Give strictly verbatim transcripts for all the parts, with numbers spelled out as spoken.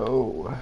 Oh.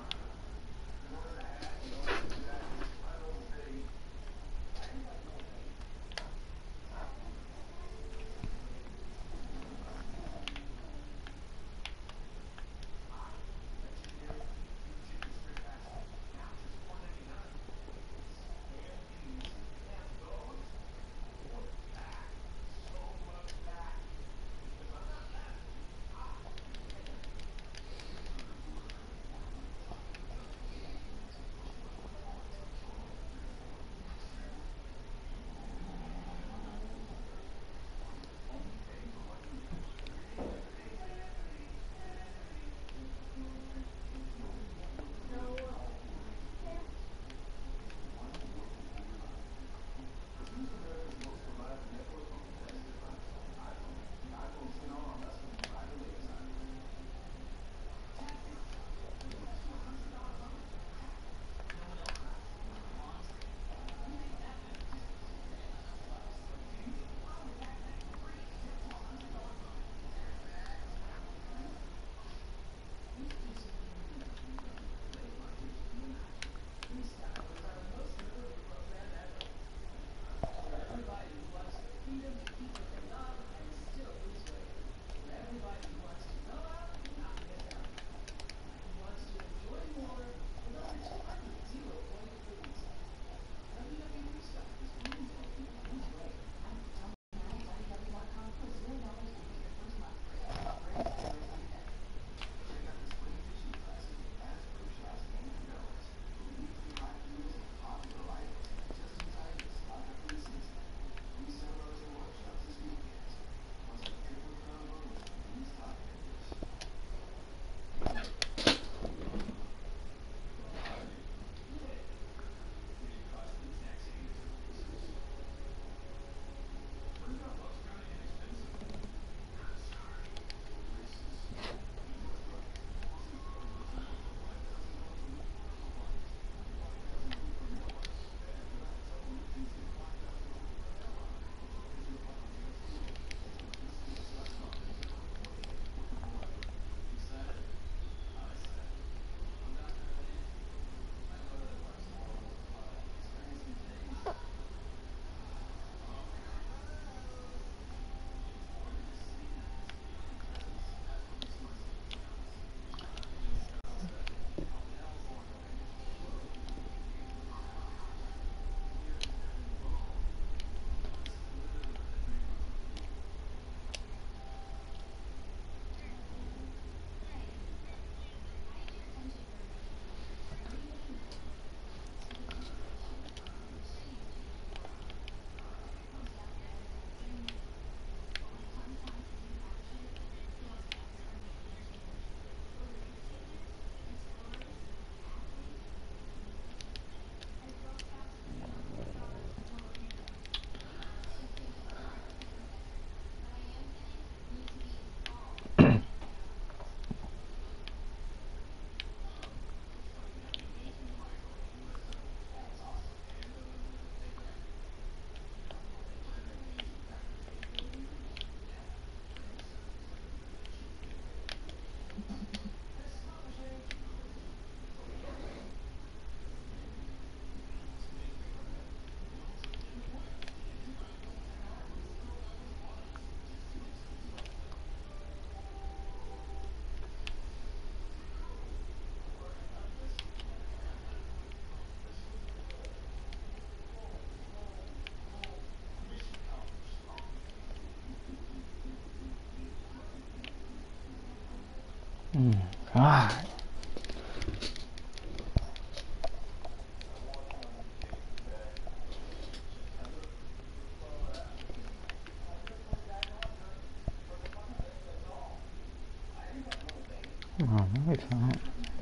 Mm. God. Oh, no, it's not.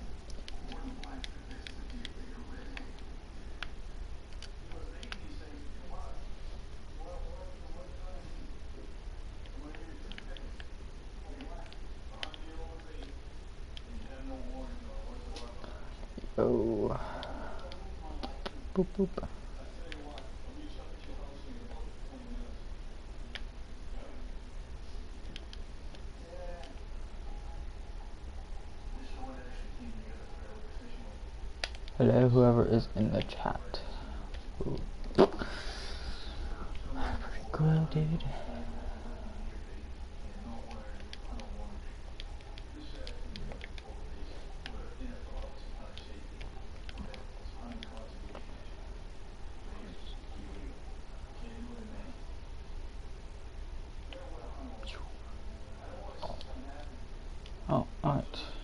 Oh. Boop, boop. hello, whoever is in the chat. Ooh. Pretty cool, dude. Oh, alright.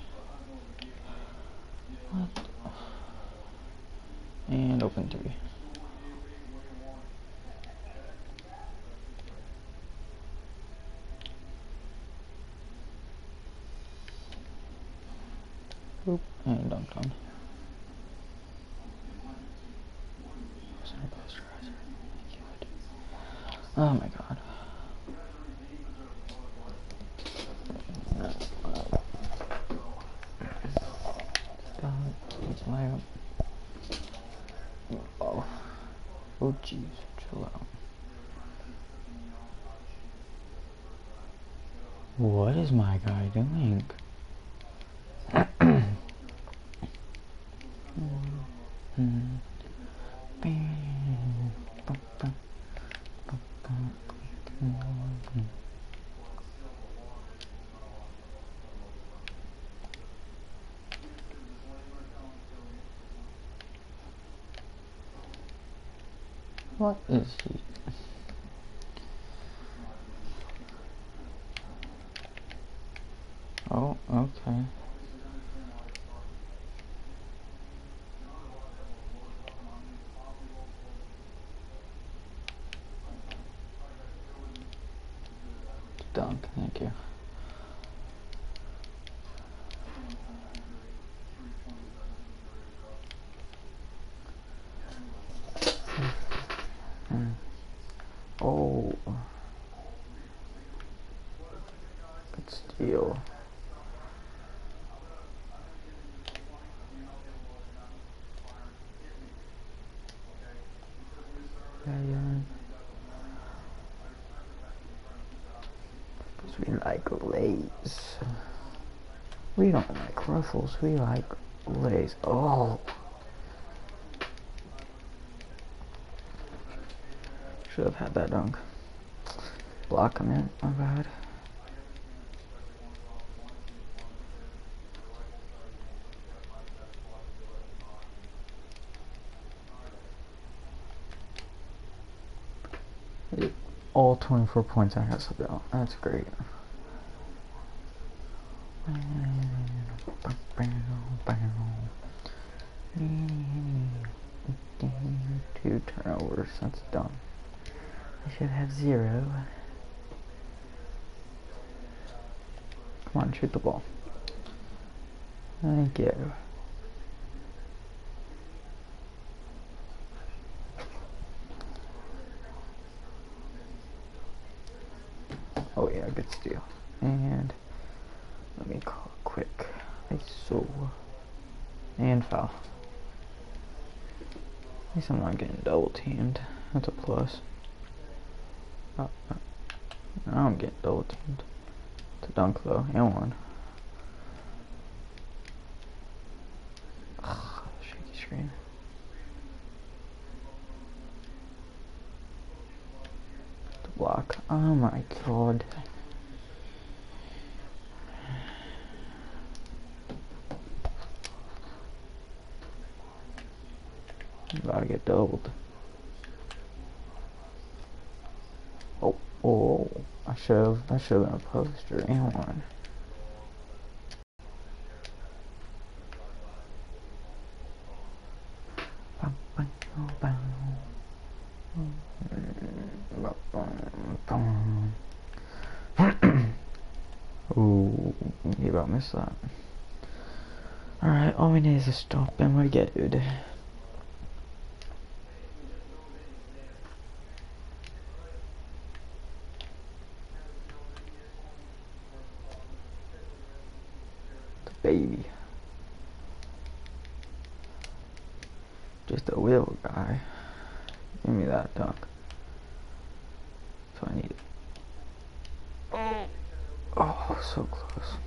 What? And open three. Oop, and dunked on. Oh my god. Oh. Oh jeez, chill out. What is my guy doing? What is he? Oh, okay. Dunk, thank you. Mm. Oh, good steal. Yeah, yeah. Because we like lays. We don't like ruffles, we like lays. Oh. Should have had that dunk. Block him in, my bad. All twenty-four points I got subbed out. That's great. Two turnovers, that's dumb. I should have zero. Come on, shoot the ball. Thank you. Oh yeah, good steal. And let me call it quick. I so and foul. At least I'm not getting double teamed. That's a plus. Oh, oh. Now I'm getting double teamed. It's a dunk though, and one. Ugh, shaky screen. The block. Oh my god. I'm about to get doubled. Oh, oh, I should have, I should have been a poster and one. Ooh, he about missed that. Alright, all we need is a stop and we're good. The baby. Just a wheel guy. Give me that dunk. That's what I need. Oh, so close.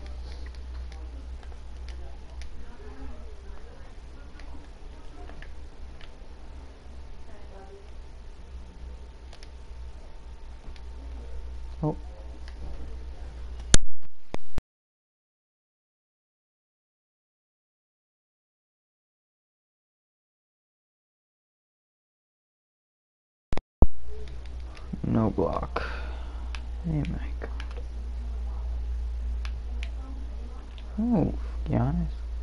Oh. No block. Oh my god. Oh, Giannis.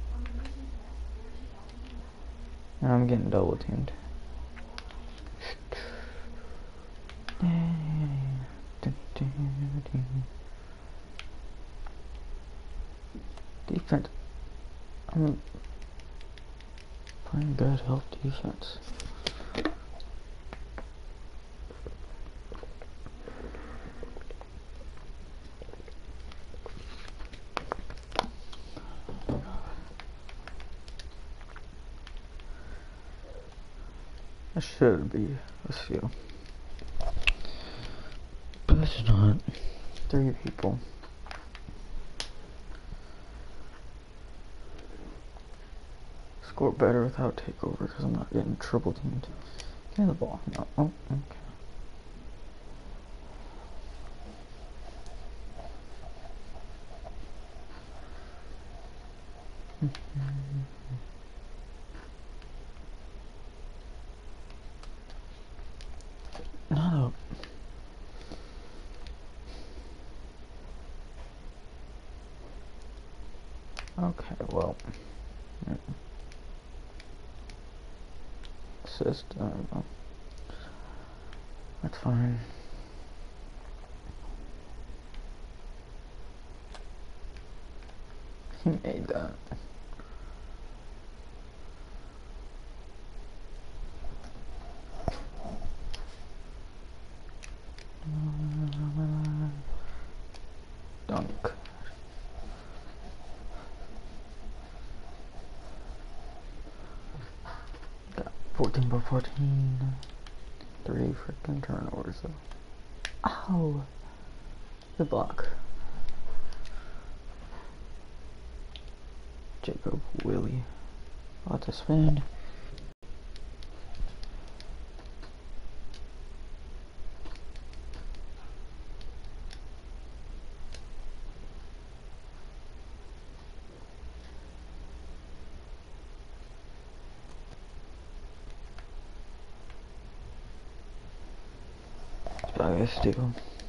I'm getting double teamed. Defense. I'm playing good help defense. That should be a steal. But it's not. Three people. Score better without takeover because I'm not getting triple teamed. Give me the ball. No. Oh, okay. No. Okay, well. Assist, I don't know. That's fine. He made that. Dunk. Got fourteen by fourteen. Three freaking turnovers though. Ow! The block. Jacob Willie. About to spin. Probably a steal.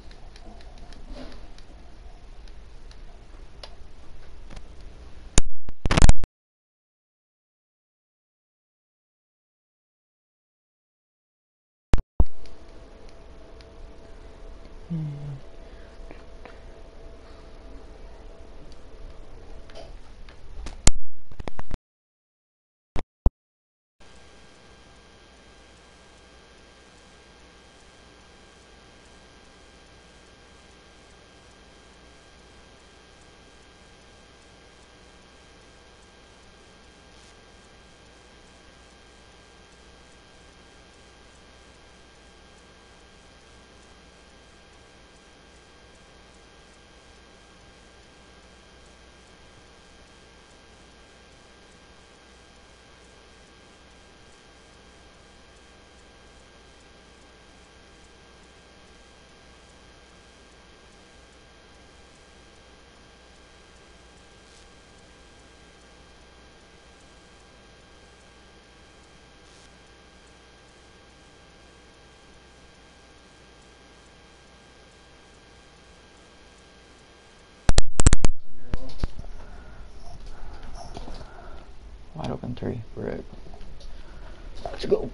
Wide open three. We're it. Let's go.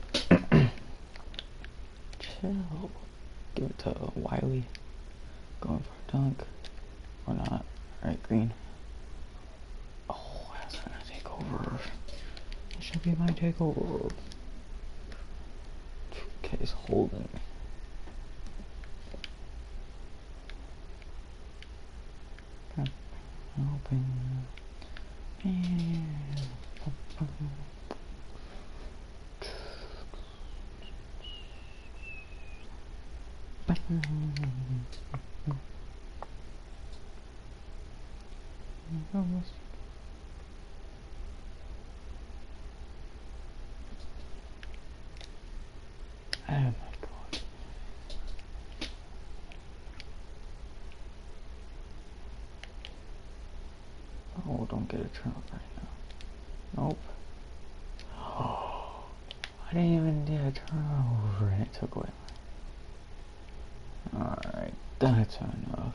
Chill. Give it to Wiley. Going for a dunk. Or not. Alright, Green. Oh, that's gonna take over. That should be my takeover. Okay, he's holding. Okay. Open. And oh my god. don't get a turnover right now. Nope. Oh, I didn't even get a turnover and it took away. Alright, that's enough.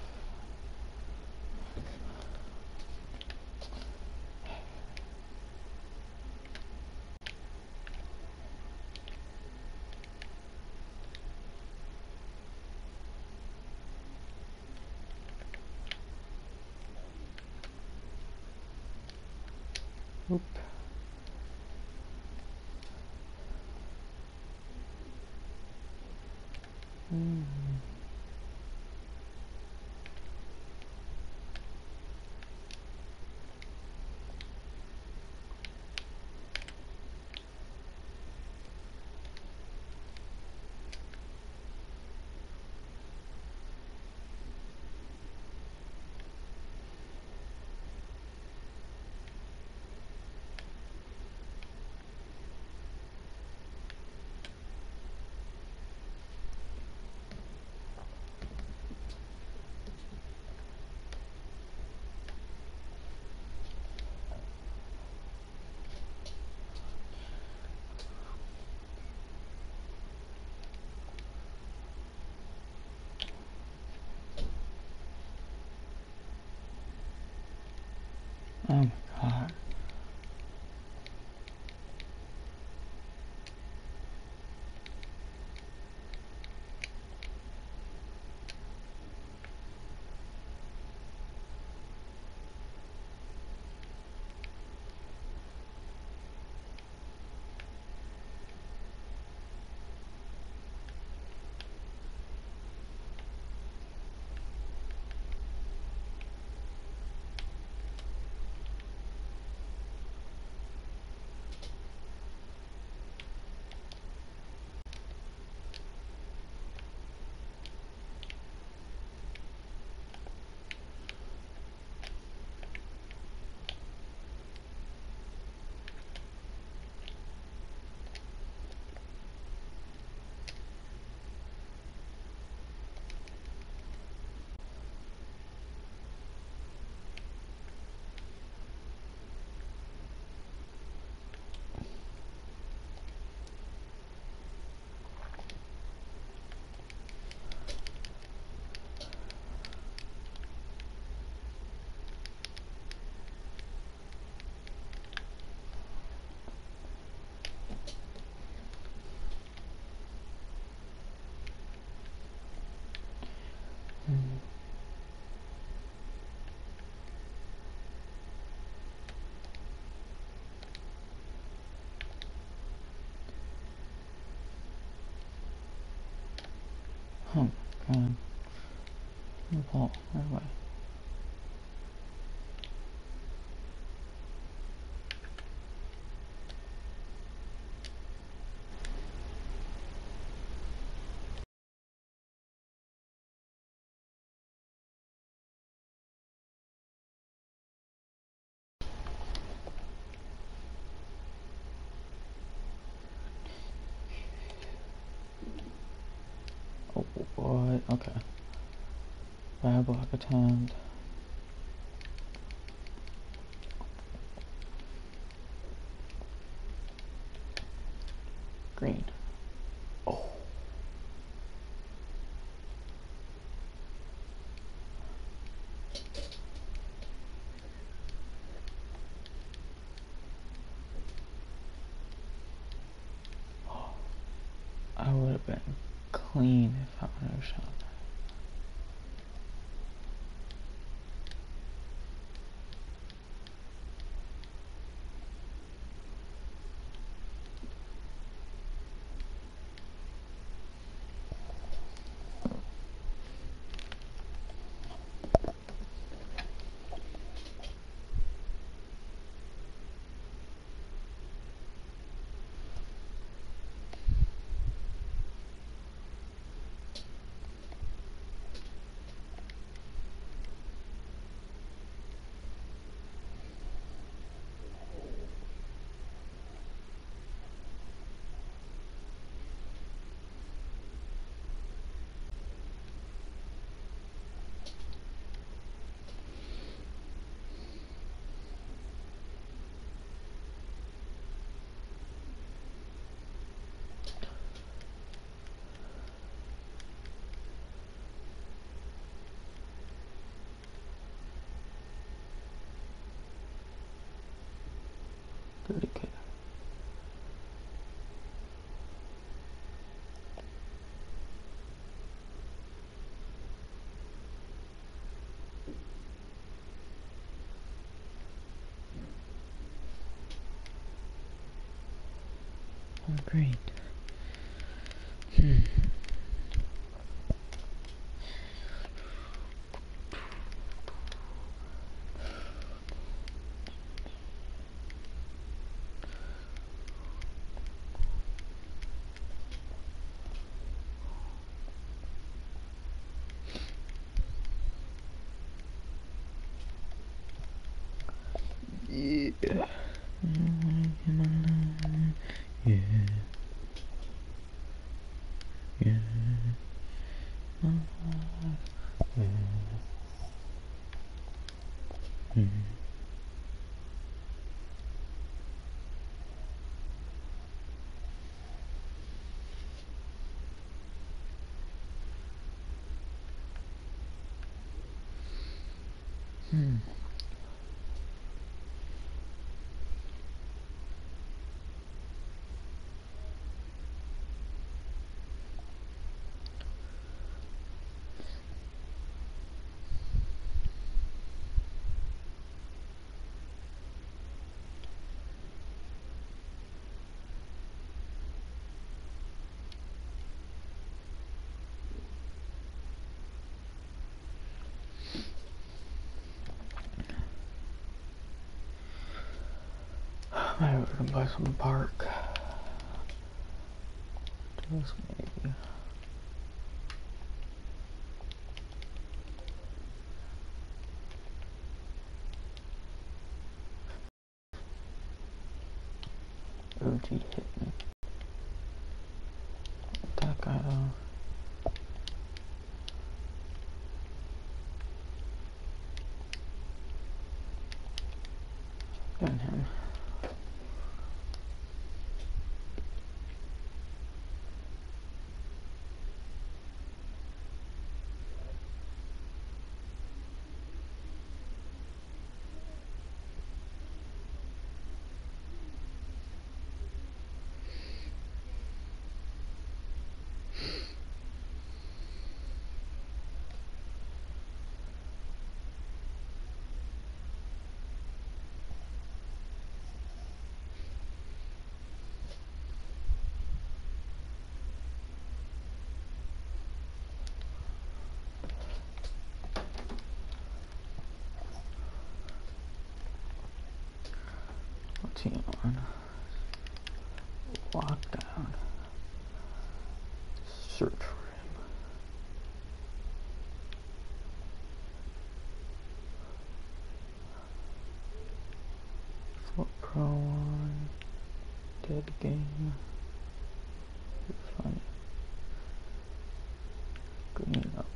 Oop. Mm. Oh my god. Mm. Oh my god. Ball, right away. Oh, what? Okay. Bad block attempt. Green. Oh. I would have been clean if I would have shot that. thirty K. Oh, great. Hmm. Yeah. Yeah. Yeah. Yeah. Mm. Hmm. Maybe we can buy some park. Just maybe. O G hit me. That guy though. Getting him. What's he on? Lockdown. Search for him. Foot Pro on. Dead game. You're funny. Green up.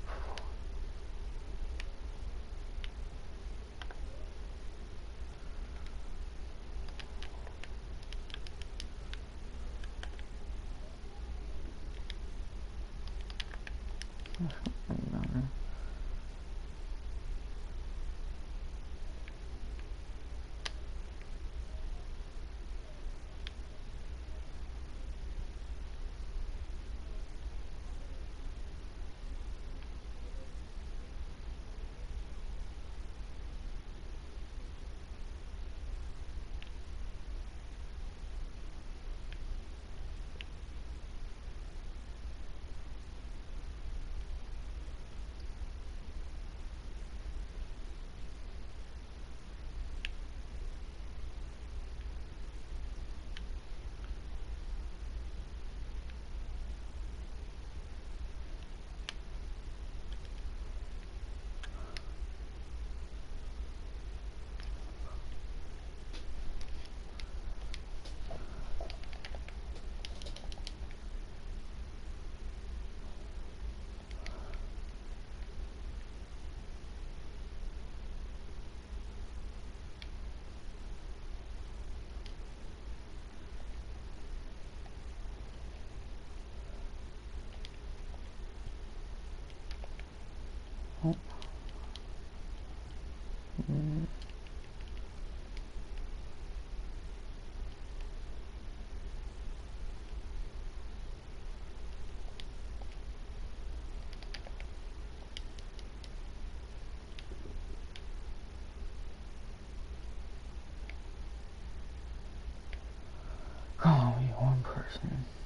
person.